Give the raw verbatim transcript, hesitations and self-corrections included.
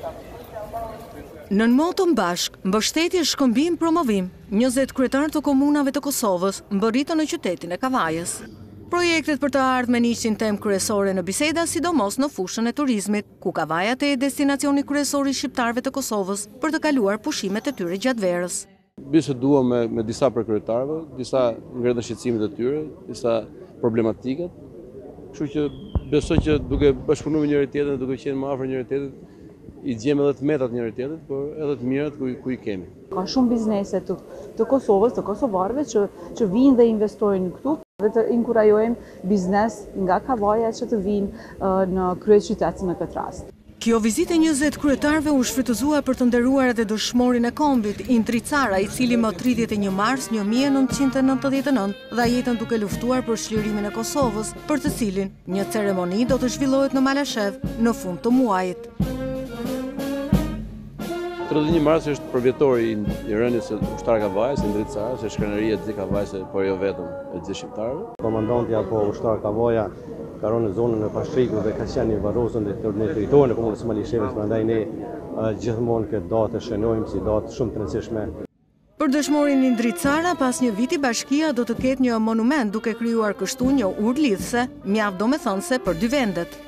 Nën moton bashk, mbështetje, shkëmbim, promovim, njëzet kryetarë të komunave të Kosovës mbërritën në qytetin e Kavajës. Projektet për të ardhmen ishin temë kryesore në biseda, sidomos në fushën e turizmit, ku Kavajat e destinacioni kryesor i shqiptarëve të Kosovës për të kaluar pushimet e tyre gjatë verës. Bisedua me, me disa për kryetarëve, disa ngredhë shqetësimet e tyre, disa problematikat. Kështu që besoj që duke bashkëpunuar me njëri tjetrin, duke qenë më afër njëri tjetrit, i gjejmë edhe të metat njëri tjetrit, por edhe të mirat ku, ku i kemi. Ka shumë biznese të, të Kosovës, të kosovarëve që, që vinë dhe investojnë këtu dhe të inkurajojmë biznes nga Kavaja që të vinë uh, në kryeqytet në këtë rast. Kjo vizitë e njëzet kryetarëve u shfrytëzua për të nderuar edhe dëshmorin e kombit, Indri Cara, i cili më tridhjetë e një mars një mijë e nëntëqind e nëntëdhjetë e nëntë dha jetën duke luftuar për shlirimin e Kosovës, për të cilin një ceremoni do të zhvillohet në Malashev në fund të muajit. tridhjetë e një mars është përvjetori i rënies së ushtar Kavajës, Indri Cara, se shkrenaria e gjithë Kavajës, por jo vetëm e gjithë shqiptarëve. Komandanti apo ushtar Kavaja ka rënë në zonën e Pashtrikut dhe ka qenë një varrosën në teritorin e komunës së Malishevës, prandaj ne uh, gjithmonë këtë datë e shënojmë si datë shumë të rëndësishme. Për dëshmorin Indri Cara, pas një viti bashkia do të ketë një monument duke krijuar kështu një urë lidhëse, mjaft domethënëse për dy vendet.